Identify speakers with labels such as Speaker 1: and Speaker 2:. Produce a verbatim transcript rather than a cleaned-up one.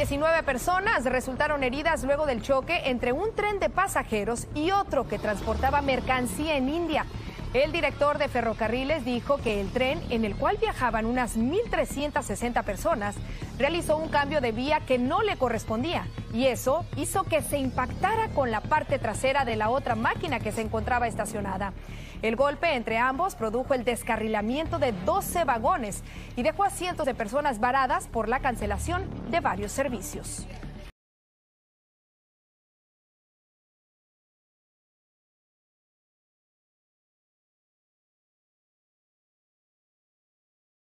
Speaker 1: diecinueve personas resultaron heridas luego del choque entre un tren de pasajeros y otro que transportaba mercancía en India. El director de Ferrocarriles dijo que el tren, en el cual viajaban unas mil trescientas sesenta personas, realizó un cambio de vía que no le correspondía, y eso hizo que se impactara con la parte trasera de la otra máquina que se encontraba estacionada. El golpe entre ambos produjo el descarrilamiento de doce vagones y dejó a cientos de personas varadas por la cancelación de varios servicios.